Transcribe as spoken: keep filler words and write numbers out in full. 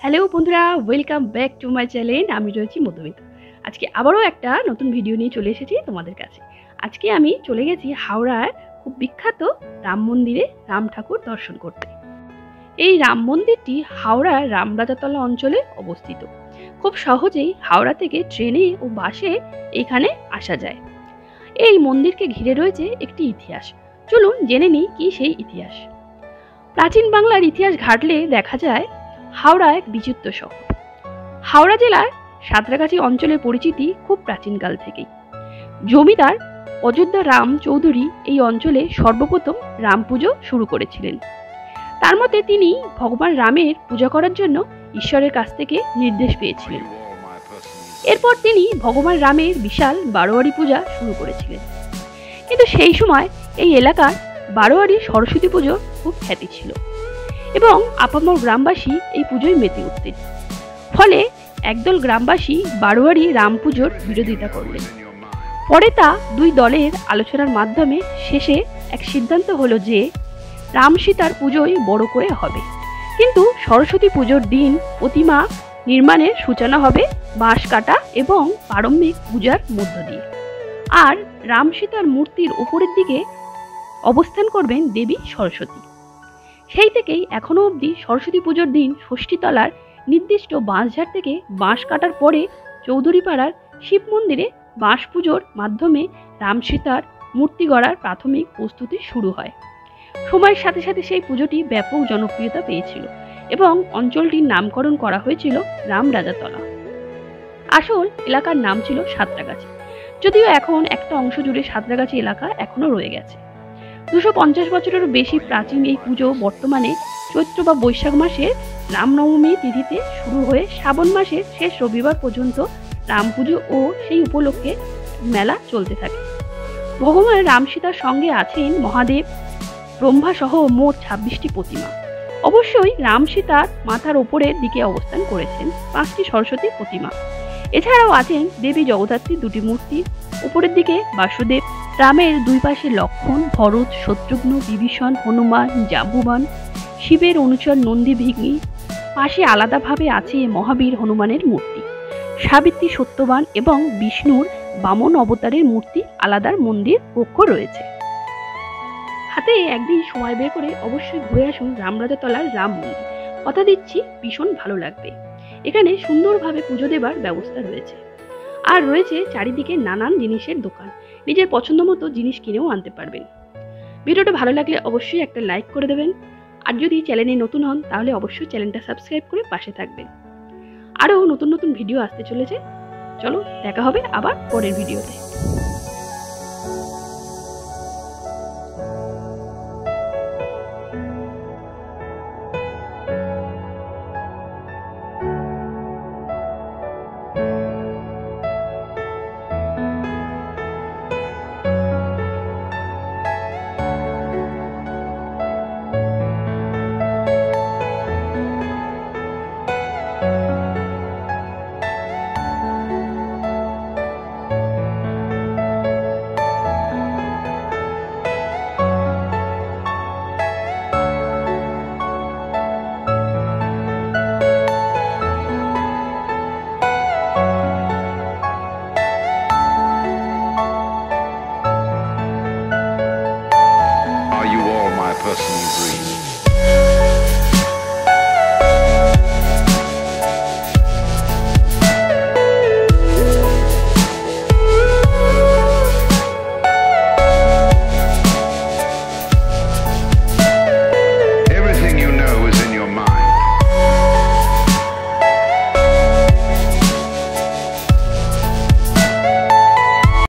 Hello বন্ধুরা, welcome back to my channel. আমি রয়েছি মধু। আজকে আবারও একটা নতুন ভিডিও নিয়ে চলে এসেছি তোমাদের কাছে। আজকে আমি চলে গেছি হাওড়ার খুব বিখ্যাত রাম মন্দিরে রাম ঠাকুর দর্শন করতে। এই রাম মন্দিরটি হাওড়ার রামরাজাতলা অঞ্চলে অবস্থিত। খুব সহজেই হাওড়া থেকে ট্রেনে ও বাসে এখানে আসা যায়। এই মন্দিরকে ঘিরে রয়েছে একটি ইতিহাস। চলুন জেনে নিই কি সেই ইতিহাস। প্রাচীন বাংলার ইতিহাস ঘাটলে দেখা যায় হাওড়া এক বিচিত্র শহর। হাওড়া জেলার সাঁতরাগাছি অঞ্চলের পরিচিতি খুব প্রাচীনকাল থেকেই। জমিদার অযোধ্যা রাম চৌধুরী এই অঞ্চলে সর্বপ্রথম রাম পুজো শুরু করেছিলেন। তার মতে তিনি ভগবান রামের পূজা করার জন্য ঈশ্বরের কাছ থেকে নির্দেশ পেয়েছিলেন। এরপর তিনি ভগবান রামের বিশাল বারোয়ারি পূজা শুরু করেছিলেন। কিন্তু সেই সময় এই এলাকার বারোয়ারি সরস্বতী পুজো খুব খ্যাতি ছিল এবং আপামর গ্রামবাসী এই পুজোয় মেতে উঠতেন। ফলে একদল গ্রামবাসী বারোয়ারি রাম পুজোর বিরোধিতা করলেন। পরে তা দুই দলের আলোচনার মাধ্যমে শেষে এক সিদ্ধান্ত হলো যে রাম সীতার পুজোই বড় করে হবে, কিন্তু সরস্বতী পুজোর দিন প্রতিমা নির্মাণের সূচনা হবে বাঁশ কাটা এবং প্রারম্ভিক পূজার মধ্য দিয়ে। আর রাম সীতার মূর্তির উপরের দিকে অবস্থান করবেন দেবী সরস্বতী। সেই থেকেই এখনো অবধি সরস্বতী পুজোর দিন ষষ্ঠীতলার নির্দিষ্ট বাঁশঝাড় থেকে বাঁশ কাটার পরে চৌধুরীপাড়ার শিব মন্দিরে বাঁশ পুজোর মাধ্যমে রাম সীতার মূর্তি গড়ার প্রাথমিক প্রস্তুতি শুরু হয়। সময়ের সাথে সাথে সেই পুজোটি ব্যাপক জনপ্রিয়তা পেয়েছিল এবং অঞ্চলটির নামকরণ করা হয়েছিল রামরাজাতলা। আসল এলাকার নাম ছিল সাঁতরাগাছি, যদিও এখন একটা অংশ জুড়ে সাঁতরাগাছি এলাকা এখনো রয়ে গেছে। দুশো পঞ্চাশ বছরেরও বেশি প্রাচীন এই পুজো বর্তমানে চৈত্র বা বৈশাখ মাসে রামনবমী তিথিতে শুরু হয়ে শ্রাবণ মাসের শেষ রবিবার পর্যন্ত রাম পুজো ও সেই উপলক্ষে মেলা চলতে থাকে। ভগবান রাম সীতার সঙ্গে আছেন মহাদেব, ব্রহ্মা সহ মোট ছাব্বিশটি প্রতিমা। অবশ্যই রাম সীতার মাথার ওপরের দিকে অবস্থান করেছেন পাঁচটি সরস্বতী প্রতিমা। এছাড়াও আছেন দেবী জগদ্ধাত্রী দুটি মূর্তি। উপরের দিকে বাসুদেব, রামের দুই পাশে লক্ষ্মণ, ভরত, শত্রুঘ্ন, বিভীষণ, হনুমান, জাম্বুবান, শিবের অনুচর নন্দী ভিগি। পাশে আলাদাভাবে আছে মহাবীর হনুমানের মূর্তি, সাবিত্রী সত্যবান এবং বিষ্ণুর বামন অবতারের মূর্তি আলাদার মন্দির কক্ষ রয়েছে। হাতে একদিন সময় বের করে অবশ্যই ঘুরে আসুন রামরাজাতলার রাম মন্দির। কথা দিচ্ছি ভীষণ ভালো লাগবে। এখানে সুন্দরভাবে পুজো দেবার ব্যবস্থা রয়েছে, আর রয়েছে চারিদিকে নানান জিনিসের দোকান। নিজের পছন্দ মতো জিনিস কিনেও আনতে পারবেন। ভিডিওটা ভালো লাগলে অবশ্যই একটা লাইক করে দেবেন, আর যদি চ্যানেলে নতুন হন তাহলে অবশ্যই চ্যানেলটা সাবস্ক্রাইব করে পাশে থাকবেন। আরও নতুন নতুন ভিডিও আসতে চলেছে। চলো দেখা হবে আবার পরের ভিডিওতে।